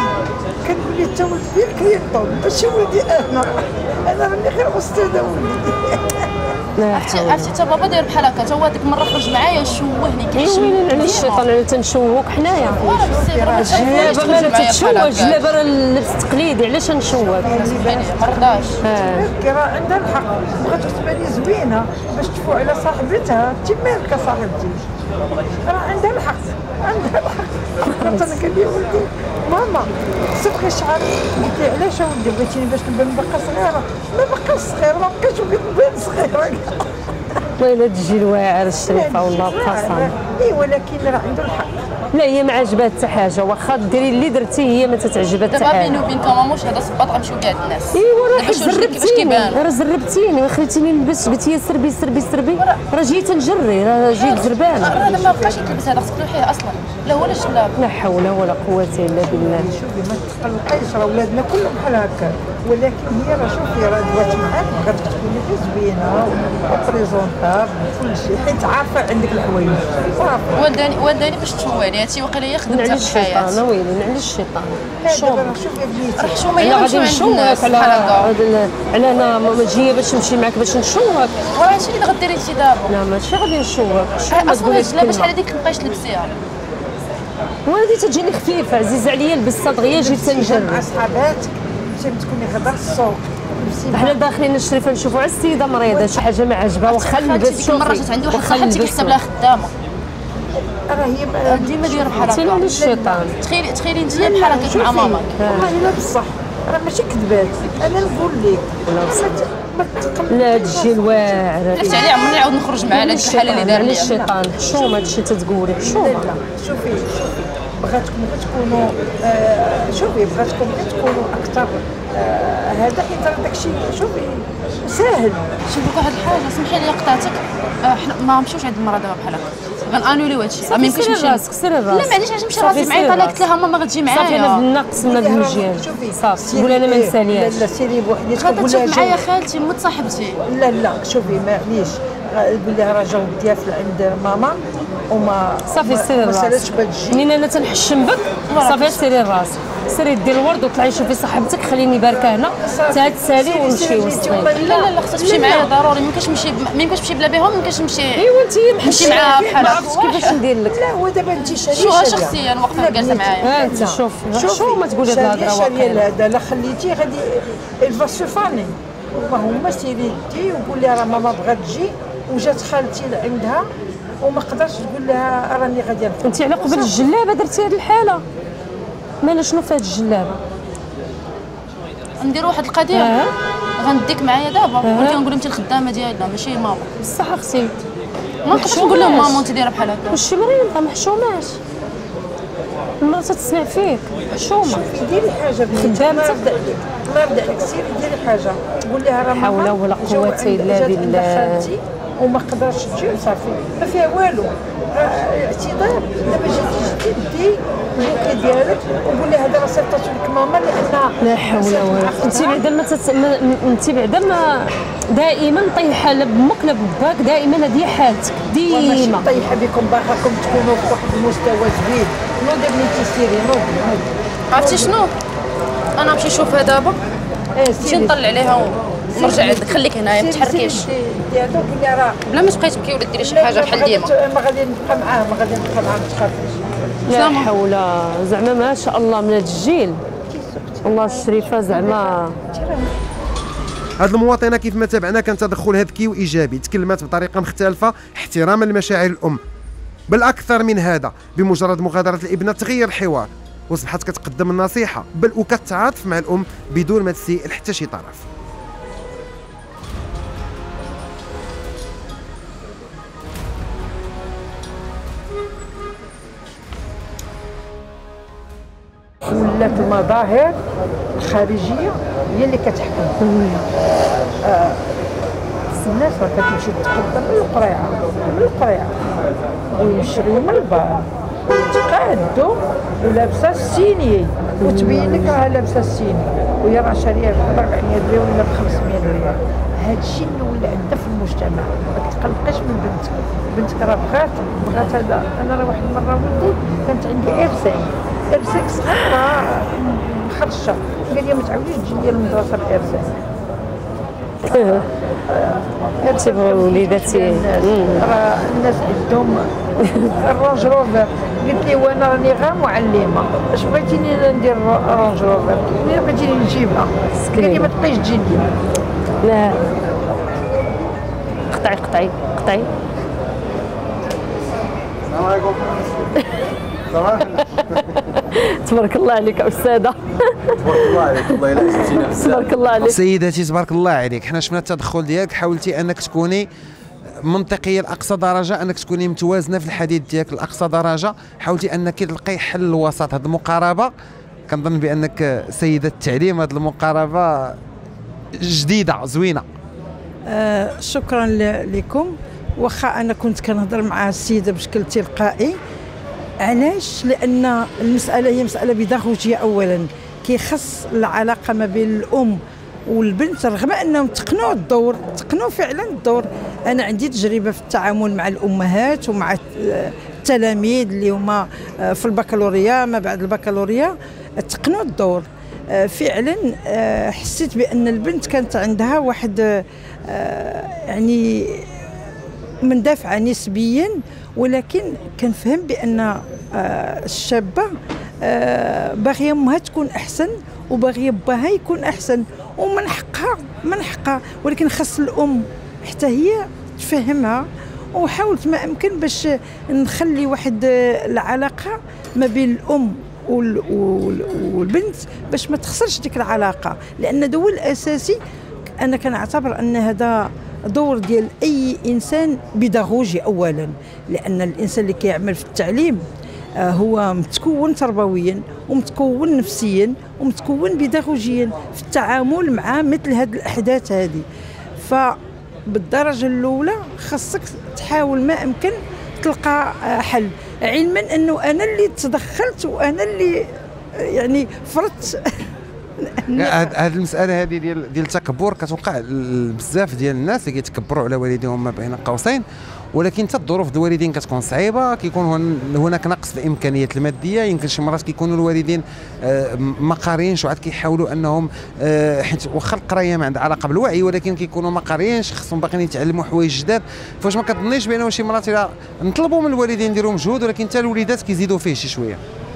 كنقول لي انت ولد فيك كيطول ماشي ولدي انا. انا راني غير استاذه ولدي. عرفتي عرفتي حتى بابا داير بحال هكا، تا هو هذيك المره خرج معايا شوهني كيشوه. ويلي على الشيطان انا تنشوك حنايا. الجلابه ما تتشوه، الجلابه راه اللبس تقليدي علاش نشوك؟ ما رضاش. راه عندها الحق، بغات تبان لي زوينه باش تفوق على صاحبتها. انت مالك صاحبتي؟ راه عندها الحق عندها الحق. قلت انا قال لي ولدي ماما صبغي شعرك. قلت لي علاش اولدي بغيتيني باش نبان باقا صغيره؟ ما بقاش صغيره ما بقاش بغيت نبان صغيره. ويلي هاد الجيل واعر الشريفه والله قسم. اي ولكن راه عنده الحق. لا هي ما عجبها حتى حاجه، واخا ديري اللي درتي هي ما تتعجبها حتى دابا حاجه. بيني وبينك ماموش هذا صباط غنمشيو كاع الناس. ايوا راه زربتيني راه زربتيني وخليتيني نلبس. قلت لي سربي سربي سربي راه جيت نجري راه جيت زربانه. راه ما بقاش تلبس هذا خصك تلوحيه اصلا. لا ولا الجلاب. لا حول ولا قوه الا بالله. شوفي ما تقلقيش راه ولادنا كلهم بحال هكا، ولكن هي راه شوفي راه دوات معاك غادي تكوني غير زوينه وبريزونطابل وكل شيء حيت عارفه عندك الحوايج صافي. وداني وداني باش تشواني هادشي واقيلا هي خدمتها في الحياه. الشيطان ويلي نعلي الشيطان. دابا راه شوفي بنيتي راه حشومه هي غادي نشوف نشوفك على على انا جايه باش نمشي معاك باش نشوفك. وراه هادشي اللي غديري انت دابا. لا ماشي غادي نشوفك. اصلا الجلابه شحال هذيك مابقاش تلبسيها. وهذه تجيني خفيفه عزيزه عليا لبستها دغيا جيت تنجرب مع صحاباتك باش تكوني غدا السوق. حنا داخلين الشريفه نشوفوا على السيده مريضه شي حاجه ما عجبها واخا نلبس. ديك المره جات عندي واحد صاحبتي كيحسب لها خدامه. راه هي ديما دايره بحال هكا. تيلي الشيطان. تخيلي تخيلي انت بحال هكا مع ماماك. والله الا بصح راه ماشي كذبات. انا نقول لك لا هاد الجيل واعر. عرفتي عليه عمرني نعاود نخرج معاه على هذيك الحاله اللي دار لي. الشيطان حشومه هادشي تتقولي حشومه. لا شوفي شوفي بغاتكم غير تكونوا آه شوفي بغاتكم غير تكونوا اكثر آه هذا حيت راه داكشي شوفي ساهل. شوفي واحد الحاجه سمحي لي قطعتك. آه حنا ما نمشيوش عند المراه دابا بحال هكا غنانوليو هادشي راه ما يمكنش نمشي راسك سيري راسك. لا معليش علاش نمشي راسي معيطه لها قلت لها ماما غتجي معايا صافي انا بالنقص من هاد المجيان صافي قول انا ما نسالياش. لا سيري بوحديتك غادا قول لها تشوف معايا خالتي موت صاحبتي. لا لا شوفي معليش قول لها راه جاوب ديال عند ماما وما صافي سيري راسك. منين انا تنحشم بك صافي سيري راسك. سيري دير الورد وطلعي شوفي صاحبتك خليني باركه هنا حتى تسالي ونمشيو وسطين. لا لا لا خصها تمشي معايا ضروري. ما يمكنش نمشي ما يمكنش نمشي بلا بهم. ما يمكنش نمشي. ايوا انت نمشي معاها بحال هكا. ما عرفتش كيفاش ندير لك. لا هو دابا انت شاريه شوها شخصيا واقفه جالسه معايا. ها انت شوف شو ما تقولي هاد الهضره واقيلا. هذا لا خليتيه غادي الفا سوفاني. هما سيري دي وقول لها راه ماما بغات تجي وجات خالتي لعندها وما قدرتش تقول لها راني غادي نخرج. انت على قبل الجلابه درتي هاد الحاله. مالا شنو في هاد الجلابه؟ ندير واحد القضيه. آه. غنديك معايا دابا آه. ولكن نقول انت الخدامه ديالنا ماشي ماما. بصح اختي ما نقدرش نقول لهم ماما وانت دايره بحال هكا. واش مريضه ما حشوماش. المراه تسمع فيك حشومه. ديري حاجه خدامه الله يرضى عليك سيري ديري حاجه قول لها راه حول ولا قوه الا بالله. وما قدرش تجي صافي ما فيها والو. اعتذار دابا جيتي جدي البوكي ديالك وقول لي هذا راه صيفطت لك ماما لان لا حول ولا قوه. انت بعدا ما تت... انت بعدا ما دائما طيحه لا بامك لا بباك، دائما هذه حالتك ديما. ماشي طيحه بكم، باغاكم تكونوا في واحد المستوى زوين. نوضي بنتي سيري نوضي. عرفتي شنو؟ انا نمشي نشوفها دابا، نمشي نطلع عليها ونرجع عندك. خليك هنايا ما تحركيش بلا ما تبقاي تبكي ولا ديري شي حاجه بحال ديما. ما غادي نبقى معاه، ما غادي نبقى معاه، ما تخافيش. لا حول. زعما ما شاء الله من هذا الجيل، الله الشريفه زعما. هاد المواطنه كيف ما تابعنا كان تدخلها ذكي وايجابي، تكلمت بطريقه مختلفه احتراما لمشاعر الام. بل اكثر من هذا، بمجرد مغادره الابنه تغير الحوار واصبحت كتقدم النصيحه بل وكتعاطف مع الام بدون ما تسيء لحتى شي طرف. ولات المظاهر الخارجيه هي اللي كتحكم. آه الناس راه كتمشي تقدم من القريعه من القريعه ويشريو من البار ويتقادوا ولابسه السيني وتبين لك راها لابسه السيني وهي راه شاريه ب أربعمية ريال ولا ب خمسمية ريال. هذا الشيء اللي ولا عندنا في المجتمع. ما تقلقيش من بنتك، بنتك راه بغات بغات هذا. انا راه واحد المره ولدي كانت عندي ارسين ارسين صغيره مخرشه، قال لي ما تعاوديش تجي لي المدرسه بارسين. تبغى وليداتي راه الناس عندهم الرانج روفر. قلت لي وانا راني غير معلمه، اش بغيتيني ندير الرانج روفر؟ ملي بغيتيني نجيبها. قال لي ما تبقيش تجي لي. لا قطعي قطعي قطعي. السلام عليكم. تبارك الله عليك استاذه. تبارك الله عليك، والله الا عزتينا بزاف. تبارك الله عليك سيداتي، تبارك الله عليك. حنا شفنا التدخل ديالك، حاولتي انك تكوني منطقيه لاقصى درجه، انك تكوني متوازنه في الحديث ديالك لاقصى درجه، حاولتي انك تلقي حل الوسط. هذه المقاربه كنظن بانك سيده التعليم، هذه المقاربه جديده زوينه. آه شكرا لكم. واخا انا كنت كنهضر مع السيده بشكل تلقائي. علاش؟ لان المساله هي مساله بيداغوجيه. اولا كيخص العلاقه ما بين الام والبنت، رغم انهم تقنوا الدور، تقنوا فعلا الدور. انا عندي تجربه في التعامل مع الامهات ومع التلاميذ اللي هما في البكالوريا ما بعد البكالوريا، تقنوا الدور. فعلا حسيت بان البنت كانت عندها واحد يعني مندفعه نسبيا، ولكن كنفهم بان الشابه باغيه امها تكون احسن وباغيه باها يكون احسن، ومن حقها من حقها، ولكن خاص الام حتى هي تفهمها. وحاولت ما امكن باش نخلي واحد العلاقه ما بين الام والبنت باش ما تخسرش ديك العلاقه، لان دور الاساسي انا كنعتبر ان هذا دور ديال اي انسان بيداغوجي. اولا لان الانسان اللي كيعمل في التعليم هو متكون تربويا ومتكون نفسيا ومتكون بيداغوجيا في التعامل مع مثل هذه الاحداث هذه. فبالدرجه الاولى خاصك تحاول ما امكن تلقى حل، علما انه انا اللي تدخلت وانا اللي يعني فرضت. هذه المساله هذه ديال ديال التكبر كتوقع بزاف ديال الناس اللي كيتكبروا على والديهم ما بين قوسين، ولكن حتى الظروف ديال الوالدين كتكون صعيبه، كيكون هناك نقص في الامكانيات الماديه. يمكن شي مرات كيكونوا الوالدين ما قاريينش وعاد كيحاولوا انهم حيت واخا القرايه ما عندها علاقه بالوعي، ولكن كيكونوا ما قاريينش، خصهم باقيين يتعلموا حوايج جداد. فاش ما كتظنيش بانه شي مرات نطلبوا من الوالدين يديروا مجهود، ولكن حتى الوليدات كيزيدوا فيه شي شويه.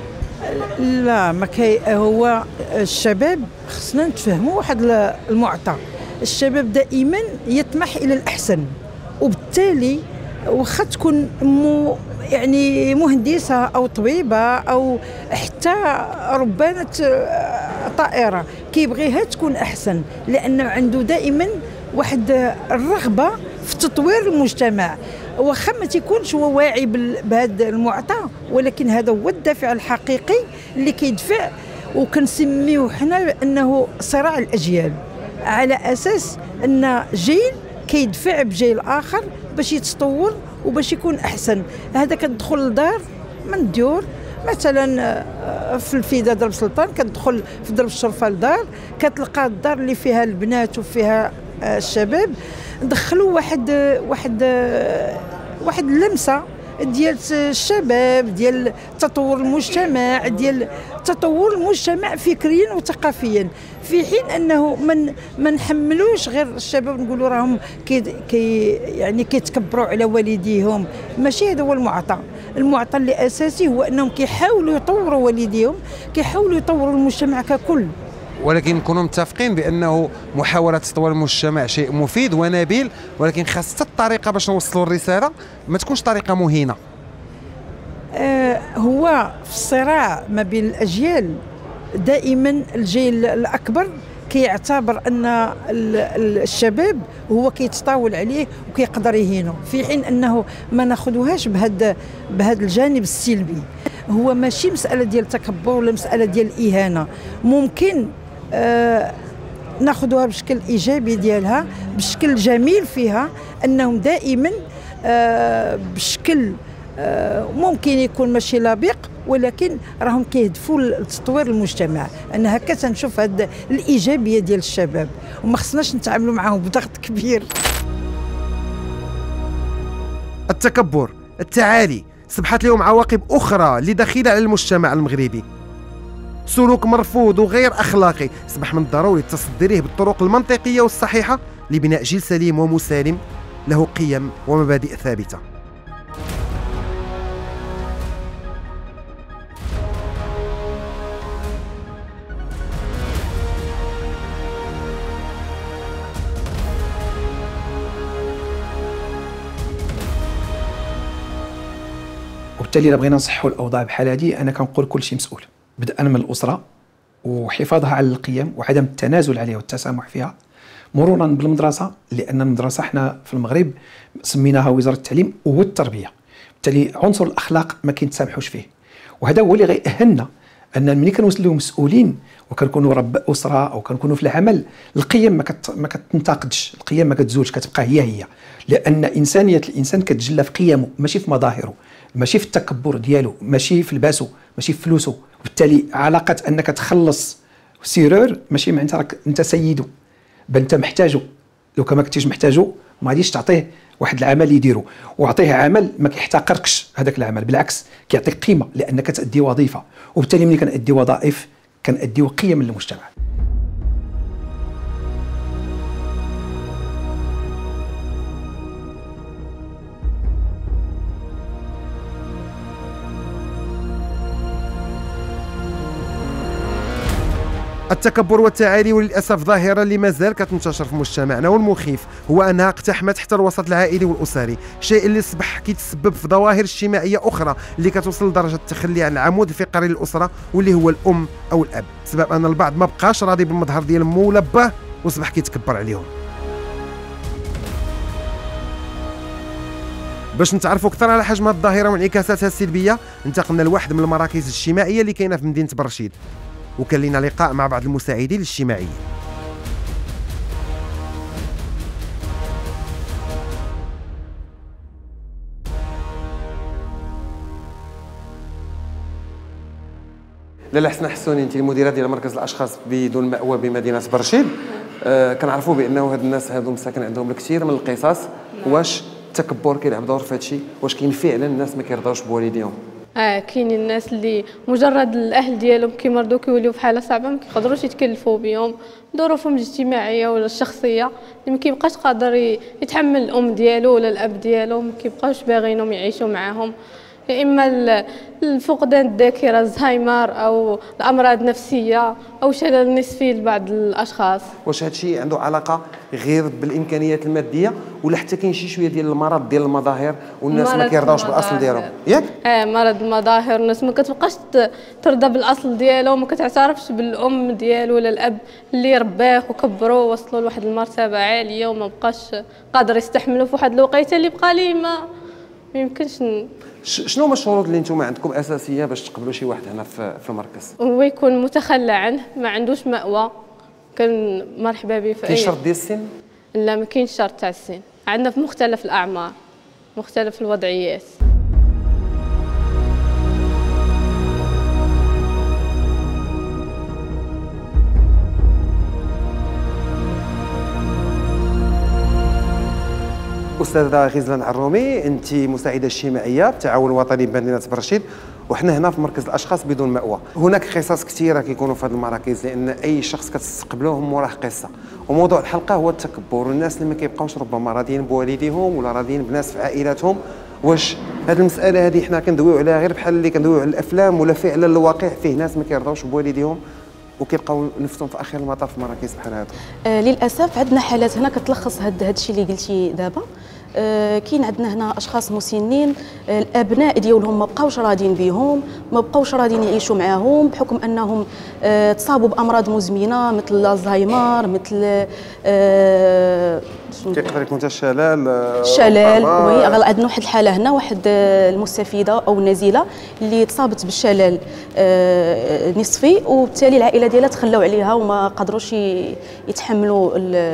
لا ما كي هو الشباب خصنا نتفهموا واحد المعطى. الشباب دائما يطمح الى الاحسن، وبالتالي واخا تكون مو يعني مهندسه او طبيبه او حتى ربانه طائره كيبغيها تكون احسن، لانه عنده دائما واحد الرغبه في تطوير المجتمع. واخا ما تيكونش هو واعي بهذا المعطى، ولكن هذا هو الدافع الحقيقي اللي كيدفع. وكنسميوه حنا انه صراع الاجيال، على اساس ان جيل كيدفع بجاي الاخر باش يتطور وباش يكون احسن. هذا كتدخل لدار من الديور مثلا في الفيدا درب سلطان، كتدخل في درب الشرفه لدار كتلقى الدار اللي فيها البنات وفيها الشباب دخلوا واحد واحد واحد اللمسه ديال الشباب، ديال تطور المجتمع، ديال تطور المجتمع فكريا وثقافيا، في حين انه من ما نحملوش غير الشباب نقولوا راهم كي, كي يعني كيتكبروا على والديهم. ماشي هذا هو المعطى. المعطى اللي اساسي هو انهم كيحاولوا يطوروا والديهم، كيحاولوا يطوروا المجتمع ككل. ولكن نكونوا متفقين بانه محاوله تطوير المجتمع شيء مفيد ونبيل، ولكن خاص الطريقه باش نوصلوا الرساله ما تكونش طريقه مهينه. آه هو في الصراع ما بين الاجيال دائما الجيل الاكبر كيعتبر ان الشباب هو كيتطاول عليه وكيقدر يهينه، في حين انه ما ناخذوهاش بهذا بهذا الجانب السلبي. هو ماشي مساله ديال تكبر ولا مساله ديال اهانه، ممكن آه ناخذوها بشكل ايجابي ديالها، بشكل جميل فيها انهم دائما آه بشكل آه ممكن يكون ماشي لبق ولكن راهم كيهدفوا لتطوير المجتمع. انا هكا تنشوف هاد الايجابيه ديال الشباب وما خصناش نتعاملوا معاهم بضغط كبير. التكبر، التعالي سبحت لهم عواقب اخرى لدخيله على المجتمع المغربي. سلوك مرفوض وغير اخلاقي اصبح من الضروري التصدي له بالطرق المنطقيه والصحيحه لبناء جيل سليم ومسالم له قيم ومبادئ ثابته. وبالتالي الا بغينا نصحوا الاوضاع بحال هذه انا كنقول كل شيء مسؤول، بدءا من الاسره وحفاظها على القيم وعدم التنازل عليها والتسامح فيها، مرورا بالمدرسه لان المدرسه حنا في المغرب سميناها وزاره التعليم والتربيه، بالتالي عنصر الاخلاق ما كيتسامحوش فيه، وهذا هو اللي غيأهلنا ان ملي كنوصلوا مسؤولين وكنكونوا رب اسره او كنكونوا في العمل القيم ما كت ما كتنتقدش، القيم ما كتزولش، كتبقى هي هي، لان انسانيه الانسان كتجلى في قيمه ماشي في مظاهره، ماشي في التكبر ديالو، ماشي في لباسه، ماشي في فلوسه. وبالتالي علاقه انك تخلص سيرور ماشي معناتها راك انت سيده، بل انت محتاجه، لو كان ما كنتيش محتاجه ما غاديش تعطيه واحد العمل يديرو، وعطيه عمل ما كيحتقركش هذاك العمل، بالعكس كيعطيك قيمه لانك تأدي وظيفه، وبالتالي ملي كنأدي وظائف كنأديو قيم للمجتمع. التكبر والتعالي وللاسف ظاهره اللي مازال كتنتشر في مجتمعنا، والمخيف هو انها اقتحمت حتى الوسط العائلي والاسري، شيء اللي اصبح كيتسبب في ظواهر اجتماعيه اخرى اللي كتوصل لدرجه التخلي عن العمود الفقري للاسره واللي هو الام او الاب، بسبب ان البعض ما بقاش راضي بالمظهر ديال مو ولا باه واصبح كيتكبر عليهم. باش نتعرفوا اكثر على حجم هذه الظاهره وانعكاساتها السلبيه انتقلنا لواحد من المراكز الاجتماعيه اللي كاينه في مدينه برشيد، وكان لنا لقاء مع بعض المساعدين الاجتماعيين. لاله حسنه حسوني، انت المديره ديال مركز الاشخاص بدون مأوى بمدينه برشيد. آه كنعرفوا بانه هاد الناس هادو مساكن عندهم الكثير من القصص، واش التكبر كيلعب دور في هادشي؟ واش كاين فعلا الناس ما كيرضاوش بوالديهم؟ اه كاينين الناس اللي مجرد الاهل ديالهم كيمرضوا كيوليو في حاله صعبه ما كيقدروش يتكلفوا بهم، ظروفهم الاجتماعيه ولا الشخصيه اللي ما كيبقاش قادر يتحمل الام ديالو ولا الاب ديالو، ما كيبقاوش باغينهم يعيشوا معاهم، يا اما الفقدان الذاكره الزهايمر او الامراض النفسيه او شلل نصفي لبعض الاشخاص. واش هادشي عنده علاقه غير بالامكانيات الماديه ولا حتى كاين شي شويه ديال المرض ديال المظاهر والناس ما كيرضاوش بالاصل ديالهم؟ ياك اه مرض المظاهر، الناس ما كتبقاش ترضى بالاصل ديالو، ما كتعترفش بالام ديالو ولا الاب اللي رباه وكبروه ووصلوا لواحد المرتبه عاليه وما بقاش قادر يستحملوا في واحد الوقيته اللي بقى ليه ما ما يمكنش. ن... شنو هما الشروط اللي نتوما عندكم اساسيه باش تقبلوا شي واحد هنا في في المركز؟ هو يكون متخلى عنه، ما عندوش مأوى، كان مرحبا به في كاين شرط ديال السن؟ لا ما كاينش شرط تاع السن، عندنا في مختلف الاعمار مختلف الوضعيات. استاذه غزلان عرومي، انت مساعده اجتماعيه بالتعاون الوطني بمدينه برشيد، وحنا هنا في مركز الاشخاص بدون مأوى. هناك قصص كثيره كيكونوا في هذه المراكز، لان اي شخص كتستقبلوه موراه قصه، وموضوع الحلقه هو التكبر، والناس اللي ما كيبقاوش ربما راضيين بوالديهم ولا راضيين بناس في عائلاتهم. واش هذه المساله هذه حنا كندويو عليها غير بحال اللي كندويو على الافلام، ولا فعلا الواقع فيه ناس ما كيرضاوش بوالديهم وكيبقاو نفسهم في اخر المطاف في مراكز بحال هذا؟ آه للاسف عندنا حالات هنا كتلخص هذا الشيء اللي قلتي دابا. آه كاين عندنا هنا اشخاص مسنين، آه الابناء ديالهم ما بقاوش راضيين بهم، ما بقاوش راضيين يعيشوا معاهم بحكم انهم آه تصابوا بامراض مزمنه مثل الزهايمر، مثل آه كيقدر يكون حتى الشلال. الشلال وي عندنا واحد الحاله هنا، واحد المستفيده او النازله اللي تصابت بالشلل آه نصفي، وبالتالي العائله ديالها تخلاو عليها وما قدروش يتحملوا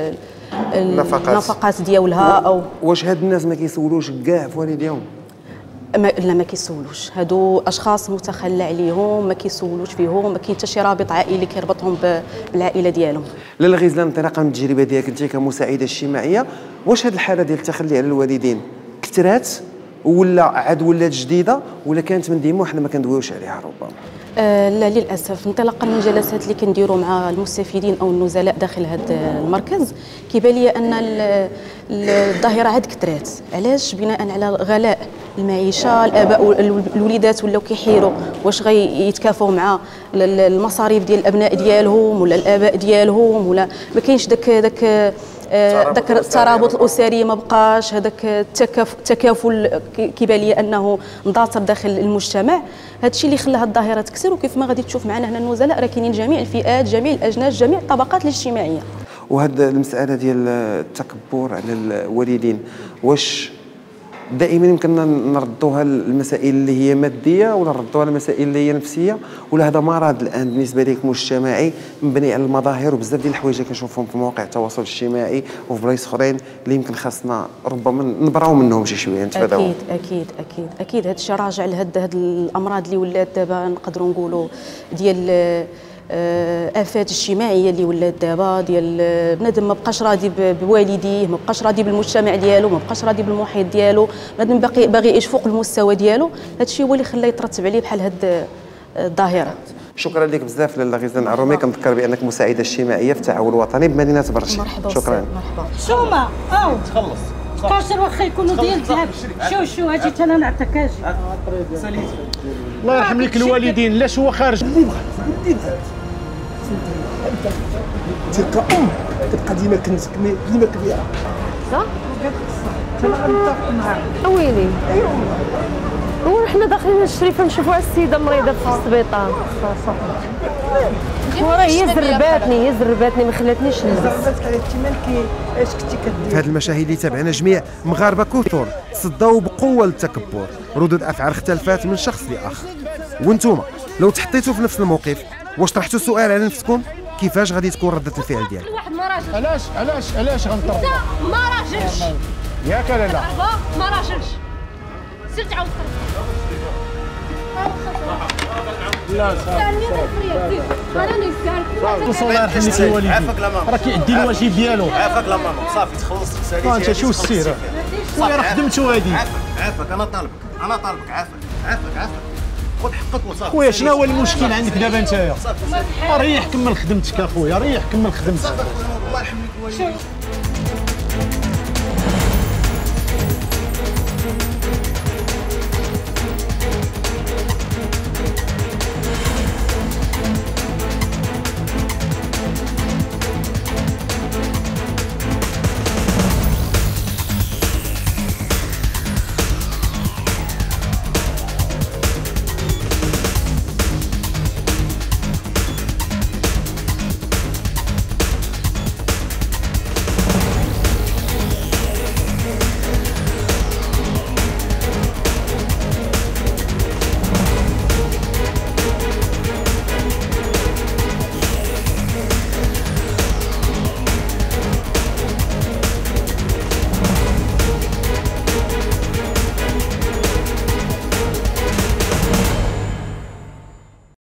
النفقات النفقات ديالها. او واش هاد الناس ما كيسولوش كاع في والديهم؟ ما لا ما كيسولوش، هادو اشخاص متخلى عليهم، ما كيسولوش فيهم، ما كاين حتى شي رابط عائلي كيربطهم بالعائله ديالهم. لاله غزلان، انطلاقا من التجربه ديالك انت كمساعده اجتماعيه، واش هاد الحاله ديال التخلي على الوالدين كثرات ولا عاد ولات جديده ولا كانت من ديما وحنا ما كندويوش عليها ربما؟ آه لا للاسف، انطلاقا من الجلسات اللي كنديروا مع المستفيدين او النزلاء داخل هذا المركز كيبان لي ان الظاهره عاد كثرات. علاش؟ بناء على غلاء المعيشه، الاباء والوليدات ولاو كيحيروا واش غيتكافوا مع المصاريف ديال الابناء ديالهم ولا الاباء ديالهم، ولا ما كاينش داك داك داك الترابط الاسري ما بقاش، هذاك التكافل كيبان لي انه مضاطر داخل المجتمع. هذا الشيء اللي خلى هذه الظاهره تكثر، وكيف ما غادي تشوف معنا هنا النزلاء راه كاينين جميع الفئات، جميع الاجناس، جميع الطبقات الاجتماعيه. وهذا المساله ديال التكبر على الوالدين، واش دائما يمكن نردوها المسائل اللي هي ماديه ولا نردوها المسائل اللي هي نفسيه، ولا هذا مرض الان بالنسبه لك مجتمعي مبني على المظاهر وبزاف ديال الحوايج اللي كنشوفهم في مواقع التواصل الاجتماعي وفي بلايص اخرين اللي يمكن خاصنا ربما نبراو منهم شي شويه نتفاداو؟ اكيد اكيد اكيد اكيد هذا الشيء راجع لهاد هاد الامراض اللي ولات دابا نقدروا نقولوا ديال آفات اجتماعيه اللي ولات دابا، ديال بنادم ما بقاش راضي بوالديه، ما بقاش راضي بالمجتمع ديالو، ما بقاش راضي بالمحيط ديالو، بنادم باقي باغي يعيش فوق المستوى ديالو. هذا الشيء هو اللي خلاه يترتب عليه بحال هاد الظاهره. شكرا لك بزاف لاله غزلان عرومي، كنذكر بانك مساعده اجتماعيه في التعاون الوطني بمدينه برشيد. مرحبا شكرا. مرحبا. شوما او تخلص كاشر واخا يكونوا ديال الذهب. شو شو اجي انا نعطيك اجي. الله يرحم لك الوالدين، لاش هو خارج اللي بغات اللي بغات تلقى ام كتبقى ديما كنتك ديما كبيره. صح؟ انا غنتفق معاك. ويلي هو حنا داخلين الشريفه نشوفوا السيده مريضه في السبيطار. وراه هي زرباتني هي زرباتني ما خلاتنيش نلبس. زرباتك على التمال اش كنتي كدير؟ في هذه المشاهد اللي تابعنا جميع مغاربه كثر صداو بقوه للتكبر، ردود افعال اختلفات من شخص لاخر. وانتم لو تحطيتوا في نفس الموقف واش طرحتوا السؤال على نفسكم كيفاش غادي تكون رده الفعل ديالكم؟ واحد ما راجلش. علاش علاش علاش غنطرب؟ انت ما راجلش ياك لا لا ما راجلش سير تعاود لا صافي صافي الله يرحم لك الوالدين، راه كيأدي الواجب ديالو. عافاك لا ماما صافي تخلصت رسالتي. انت شو السير؟ خويا راه خدمتو هادي. عافاك عافاك انا طالبك انا طالبك عافاك عافاك عافاك خذ حقك وصافي. خويا شنو هو المشكل عندك دابا نتايا؟ ريح كمل خدمتك اخويا، ريح كمل خدمتك. الله يرحم لك الوالدين.